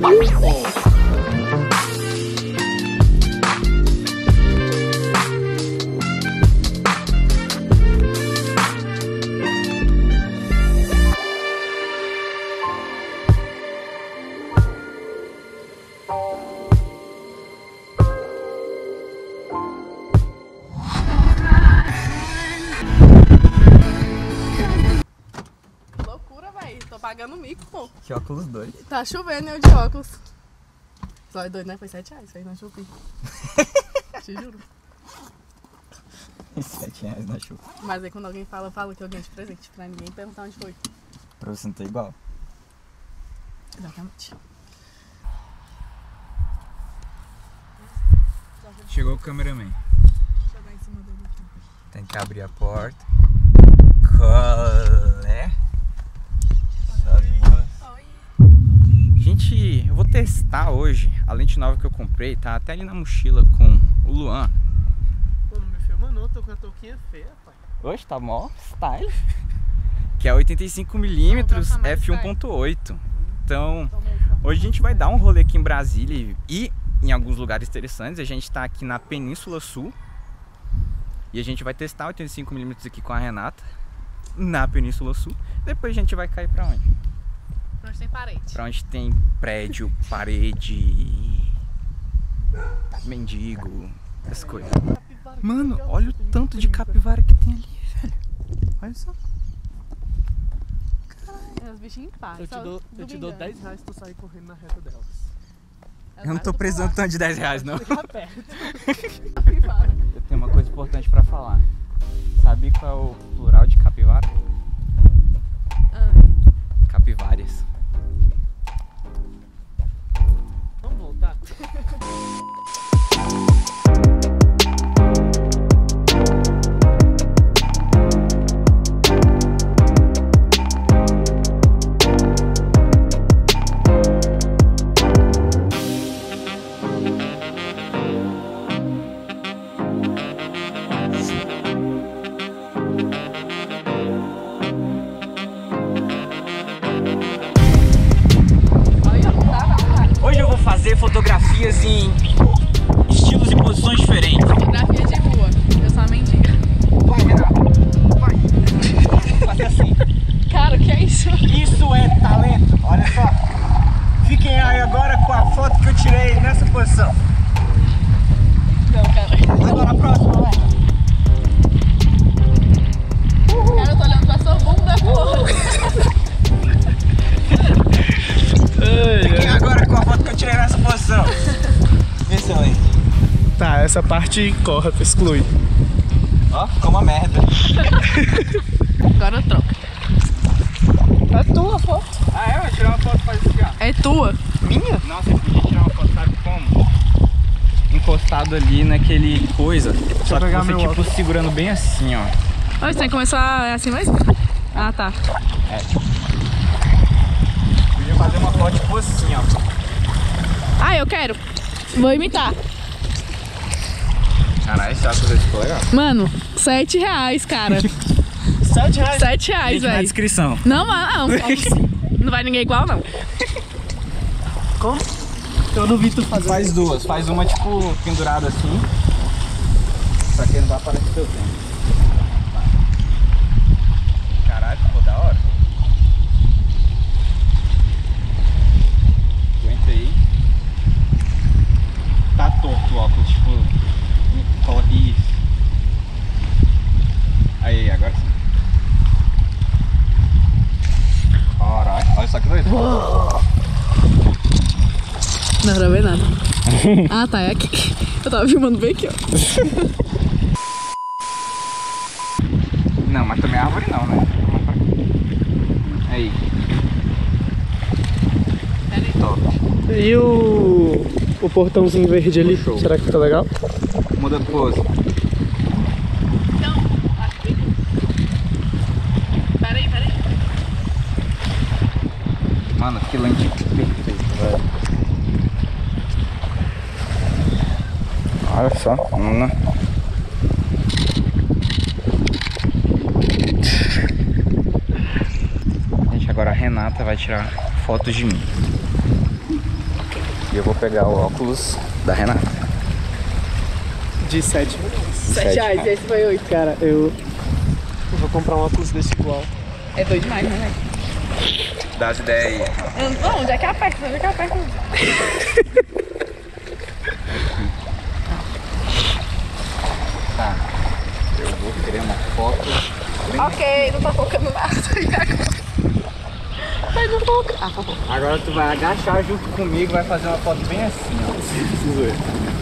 Tô pagando mico, pô. Que óculos dois. Tá chovendo eu de óculos. Só é doido, né? Foi R$7 aí na Shopee. Te juro. R$7 na chuva. Mas aí quando alguém fala, fala que eu ganhei de presente. Pra ninguém perguntar onde foi. Pra você não ter igual. Exatamente. Chegou o cameraman. Deixa eu dar em cima dele aqui. Tem que abrir a porta. Colé. Gente, eu vou testar hoje a lente nova que eu comprei, tá até ali na mochila com o Luan. Pô, não me filma não, tô com a touquinha feia, pai. Hoje tá mó style. Que é 85mm f1.8. Então, hoje a gente vai dar um rolê aqui em Brasília e em alguns lugares interessantes. A gente tá aqui na Península Sul e a gente vai testar 85mm aqui com a Renata na Península Sul. Depois a gente vai cair pra onde? Pra onde tem parede. Pra onde tem prédio, parede, mendigo, essas coisas. Mano, olha o tanto de capivara que tem ali, velho. Olha só. É os bichinhos em paz. Eu te dou R$10 se tu sair correndo na reta delas. Eu não tô precisando tanto de R$10 não. Fica perto. Eu tenho uma coisa importante pra falar. Sabe qual é o plural de capivara? Capivárias. Vamos voltar? Hoje eu vou fazer fotografias em estilos e posições diferentes. Fotografia de rua. Eu sou uma mendiga. Vai, Renato. Vai. Fazer assim. Cara, o que é isso? Isso é talento. Olha só. Fiquem aí agora com a foto que eu tirei nessa posição. Não, cara. Agora a próxima, vai. Cara, eu tô olhando pra sua bunda, porra. Fiquem agora com a foto que eu tirei nessa posição. Excelente. Tá, essa parte corta, exclui. Ó, ficou uma merda. Agora troca. É tua foto. Ah, é? Vou tirar uma foto faz assim, ó. É tua? Minha? Nossa, eu podia tirar uma foto, sabe como? Encostado ali naquele coisa. Só que pegar você meu tipo óculos. segurando bem assim, ó. Olha, você tem que começar assim mesmo? Ah, tá. É. Podia fazer uma foto tipo assim, ó. Ah, eu quero. Vou imitar. Caralho, esse óculos ficou legal. Mano, R$7, cara. R$7? R$7, Link na velho. descrição. Não, mano, não. Não vai ninguém igual, não. Como? Eu não vi tu fazer. Faz duas, faz uma tipo pendurada assim. Pra que não vai aparecer teu tempo. Vai. Caralho, ficou da hora. Aguenta aí. Tá torto o óculos, tipo. Coloca isso. Aí, agora sim. Caralho, olha só que doido. Não dá pra ver nada. Ah, tá, é aqui. Eu tava filmando bem aqui, ó. Não, mas também é árvore não, né? Aí. Top. E o portãozinho verde ali, Show. será que fica legal? Muda de pose. Então, aqui. Peraí. Mano, que lente perfeita, velho. Olha só, vamos lá. Gente, agora a Renata vai tirar fotos de mim. E eu vou pegar o óculos da Renata. De 7. 7 reais, e esse foi 8. Cara, eu vou comprar um óculos desse igual. É doido demais, né, velho? Dá as ideias aí. Não, onde é que aperta? Onde é que aperta? Tá. Eu vou querer uma foto. Ok, não tá focando nada. Mas não foca. Ah, focou. Agora tu vai agachar junto comigo e vai fazer uma foto bem assim, ó. Preciso ver.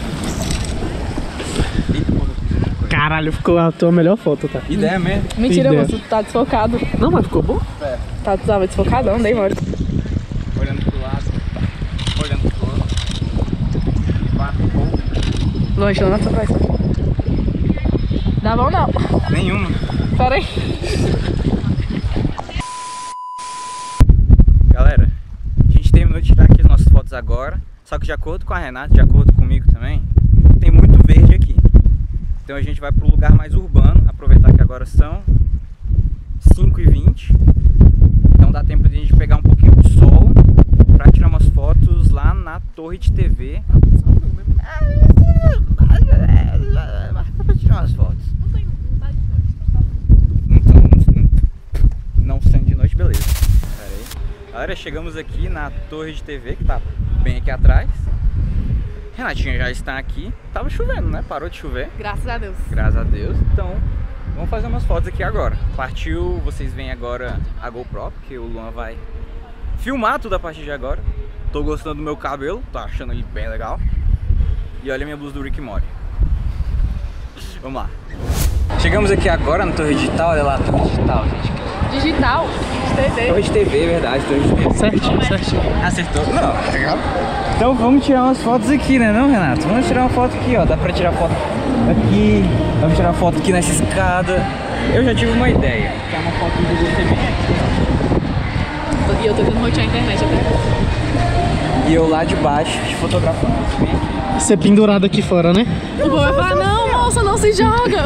Caralho, ficou a tua melhor foto, tá? Ideia mesmo. Mentira, Ideia. moço, tu tá desfocado. Não, mas ficou bom. Tá, tu tava desfocadão, dei mole. Olhando pro lado. Olhando pro outro. E bate um pouco. Longe, não na tua traição. Dá bom não. Nenhuma. Pera aí. Galera, a gente terminou de tirar aqui as nossas fotos agora. Só que de acordo com a Renata, de acordo comigo também, tem muito verde aqui. Então a gente vai para um lugar mais urbano, aproveitar que agora são 5h20. Então dá tempo de a gente pegar um pouquinho de sol para tirar umas fotos lá na torre de TV. Para tirar umas fotos. Não sendo de noite, beleza. Pera aí. Galera, chegamos aqui na torre de TV que tá bem aqui atrás. Renatinha já está aqui. Tava chovendo, né? Parou de chover. Graças a Deus. Graças a Deus. Então, vamos fazer umas fotos aqui agora. Partiu, vocês veem agora a GoPro, porque o Luan vai filmar tudo a partir de agora. Tô gostando do meu cabelo, tô achando ele bem legal. E olha a minha blusa do Rick Mori. Vamos lá. Chegamos aqui agora na torre digital, olha lá a torre digital, gente. Digital? TV. Torre de TV, verdade, torre de TV. Certinho, certinho. Acertou? Não, legal. Então vamos tirar umas fotos aqui, né não, Renato? Vamos tirar uma foto aqui, ó. Dá pra tirar foto aqui, dá pra tirar foto aqui nessa escada. Eu já tive uma ideia, que é uma foto do Google TV. E eu tô tentando rotear a internet até. E eu lá de baixo, te fotografando. Bem aqui. Ser pendurado aqui fora, né? O povo vai falar, não, moça, não se joga.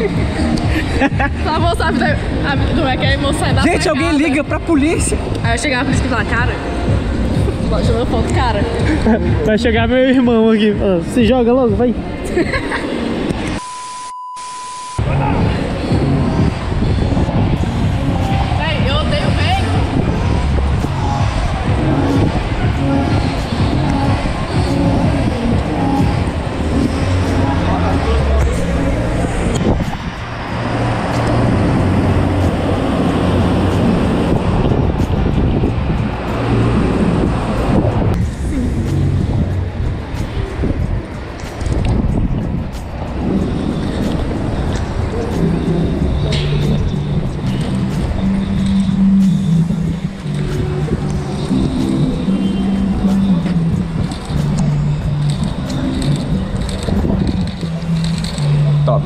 A moça sabe como é que é a moça sai da Gente, sacada. alguém liga pra polícia. Aí eu chegava pra polícia e falava, cara, tirando foto, cara. Vai chegar meu irmão aqui. Ó, se joga logo, vai. Véi, eu odeio vento. Top.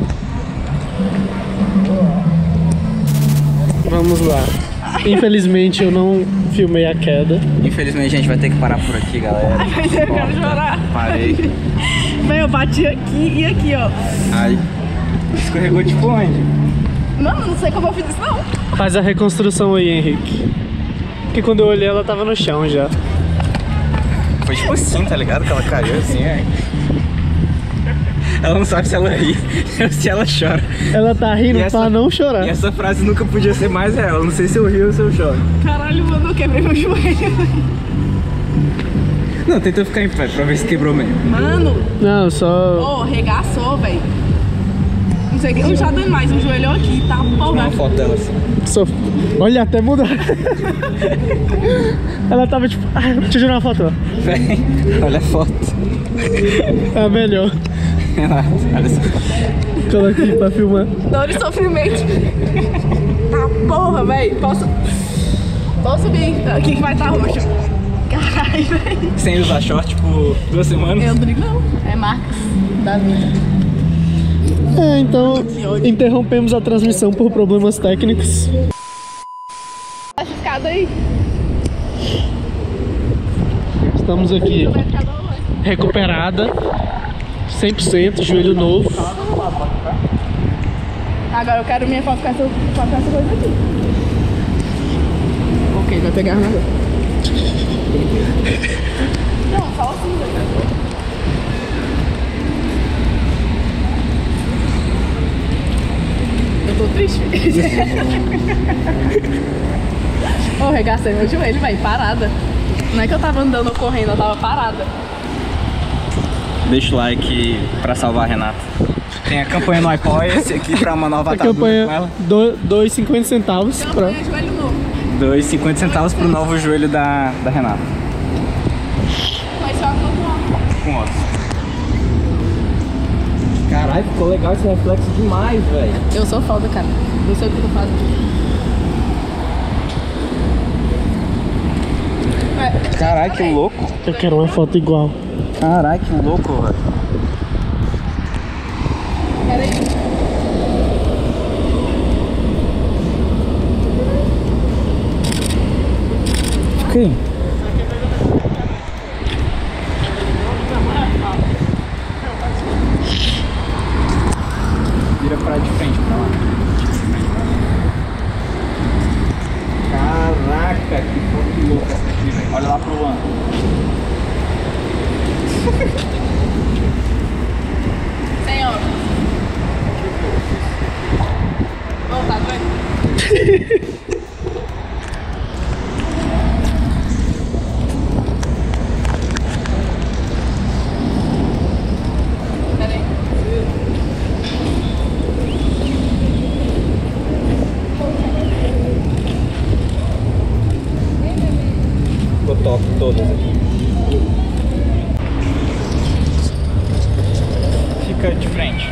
Vamos lá. Infelizmente eu não filmei a queda. Infelizmente a gente vai ter que parar por aqui, galera. Mas eu quero chorar. Parei. Véi, eu bati aqui e aqui, ó. Ai. Escorregou tipo onde? Não sei como eu fiz isso, não. Faz a reconstrução aí, Henrique. Porque quando eu olhei ela tava no chão já. Foi tipo assim, tá ligado? Que ela caiu assim, é. Ela não sabe se ela ri ou se ela chora. Ela tá rindo E essa- pra não chorar. E essa frase nunca podia ser mais real. Eu não sei se eu rio ou se eu choro. Caralho, mano, eu quebrei meu joelho. Não, tenta ficar em pé pra ver se quebrou mesmo. Mano, Não, só... ô, regaçou, velho. Não sei o que, eu já dando mais, o joelho aqui, tá Uma empolgado. foto dela assim. só... Olha, até mudar. Ela tava tipo... Ah, deixa eu tirar uma foto, ó. Vem, olha a foto. É melhor. Olha só. Coloquei pra filmar. Dor e sofrimento. Tá porra, velho. Posso subir? Aqui que vai estar roxo. Caralho, velho. Sem usar short por 2 semanas. Eu não brigo, não. É Marcos da minha. É, então interrompemos a transmissão por problemas técnicos. Essa escada aí. Estamos aqui recuperada, 100%, joelho novo. Agora eu quero minha foto com essa coisa aqui. Ok, vai pegar na. Não, só assim. Ô, regacei meu joelho, velho, parada. Não é que eu tava andando ou correndo, eu tava parada. Deixa o like pra salvar a Renata. Tem a campanha no Apoia-se aqui pra uma nova A atadura com ela. campanha 2,50 centavos pra... Campanha joelho novo. 2,50 centavos pro novo joelho da Renata. Mas só com Com osso. Caralho, ficou legal esse reflexo demais, velho. eu sou foda, cara. Não sei o que eu faço. Caralho, que louco. Eu quero uma foto igual. Caralho, que louco, velho. Pera aí. Fica aí. Vira pra de frente pra lá. Caraca, que foto louca essa aqui, velho. Olha lá pro Luan. Senhor. Ô, tá doido? Pera aí. Ficou top todas aqui. Fica de frente.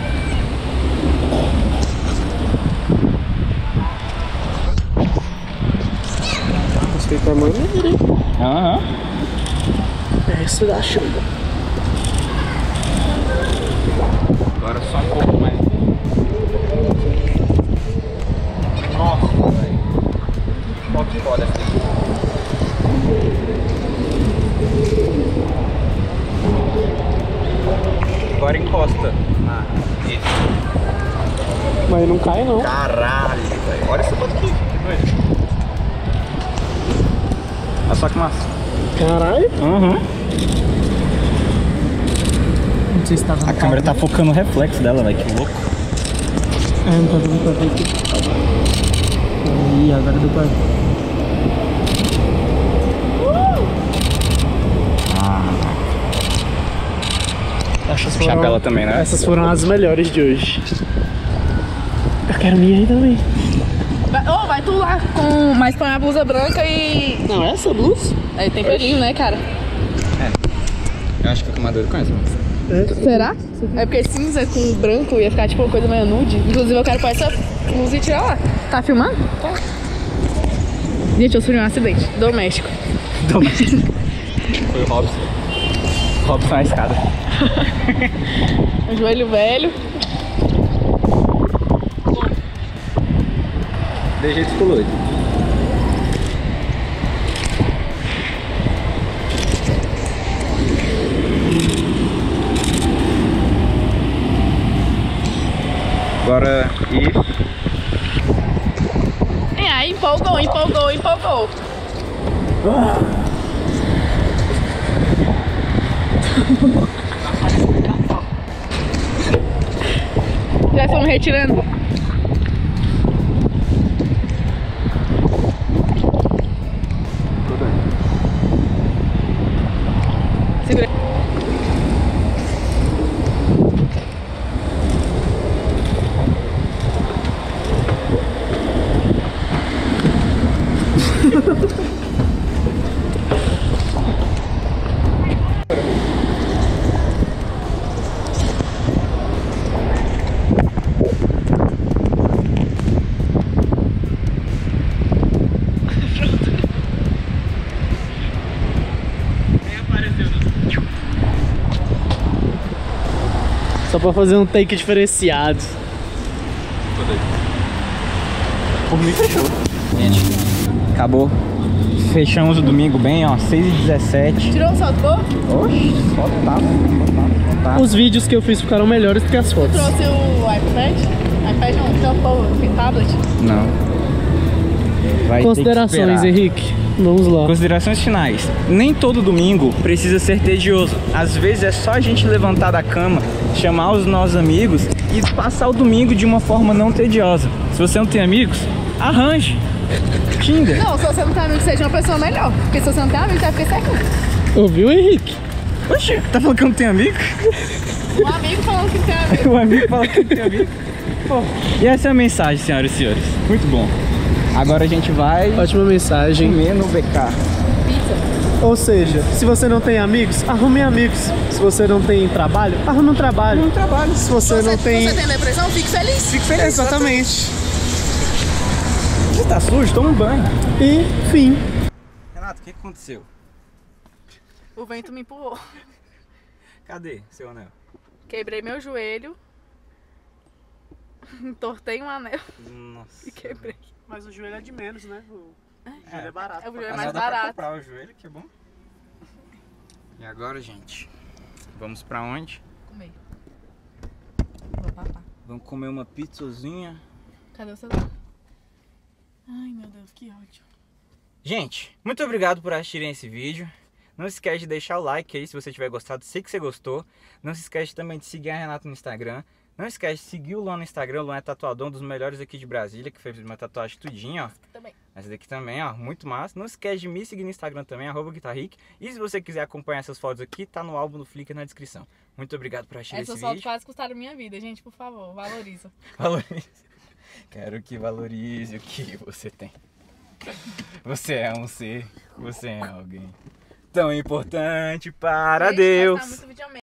Gostei do tamanho dele. Aham. Essa da chuva. Agora só um pouco mais. Nossa, velho. Que foto foda essa aqui. Agora encosta. Isso. Mas não cai não. Caralho, velho. Olha essa foto aqui. Que doido. Olha só que massa. Caralho. Uhum. Não sei se tá dando A câmera tá focando no reflexo dela, velho. Que louco. É, não tá dando pra ver aqui. Aí, agora deu pra ver. Essas Chapela também, né? Essas foram as melhores de hoje. Eu quero minha aí também. Vai tu lá com. Mas põe a blusa branca e. Não, essa blusa? Aí tem pelinho, né, cara? Eu acho que fica maduro com essa. Será? É porque cinza com branco ia ficar tipo uma coisa meio nude. Inclusive eu quero pôr essa blusa e tirar lá. Tá filmando? Tá. Gente, eu sofri um acidente doméstico. Foi o Robson. Robson na escada. Um joelho velho. De jeito ficou doido. Agora isso. E aí, empolgou. Já estamos retirando. Segura. Só pra fazer um take diferenciado. Por mim fechou. Gente, acabou. Fechamos o domingo bem, ó, 6h17. Tirou o salto? Oxi, só tá. Os vídeos que eu fiz ficaram melhores do que as fotos. Trouxe o iPad? iPad não, tem tablet. Não. Vai Considerações, ter que esperar. Henrique. Vamos lá. Considerações finais. Nem todo domingo precisa ser tedioso. Às vezes é só a gente levantar da cama, chamar os nossos amigos e passar o domingo de uma forma não tediosa. Se você não tem amigos, arranje. Tinder. Não, se você não tem amigo, seja uma pessoa melhor. Porque se você não tem amigo, vai ficar certo. Ouviu, Henrique? Oxe, tá falando que eu não tenho amigo? Um amigo falando que tem amigo. O amigo fala que não tem amigo. Pô. E essa é a mensagem, senhoras e senhores. Muito bom. Agora a gente vai Ótima mensagem. comer no BK. Pizza. Ou seja, se você não tem amigos, arrume amigos. Se você não tem trabalho, arrume um trabalho. No trabalho. Se você não tem... Se você tem depressão, fique feliz. Fique feliz. Exatamente. Você tá sujo? Toma um banho. Enfim. Renato, o que aconteceu? O vento me empurrou. Cadê seu anel? Quebrei meu joelho. Entortei um anel Nossa. e quebrei. Mas o joelho é de menos, né? O joelho é barato. É o joelho Mas mais dá pra barato. comprar o joelho, que é bom. E agora, gente, vamos pra onde? Comer. Vou papar. Vamos comer uma pizzazinha. Cadê o celular? Ai, meu Deus, que ódio. Gente, muito obrigado por assistirem esse vídeo. Não se esquece de deixar o like aí se você tiver gostado, sei que você gostou. Não se esquece também de seguir a Renata no Instagram. Não esquece de seguir o Luan no Instagram. O Luan é tatuador, um dos melhores aqui de Brasília, que fez uma tatuagem tudinho, ó. Também. Essa daqui também, ó, muito massa. Não esquece de me seguir no Instagram também, @guitarric. E se você quiser acompanhar essas fotos aqui, tá no álbum do Flickr na descrição. Muito obrigado por assistir Essas esse fotos vídeo. quase custaram minha vida, gente, por favor, valoriza. Valorize. Quero que valorize o que você tem. Você é um ser, você é alguém tão importante para Gente, Deus. mas tá muito videomaker.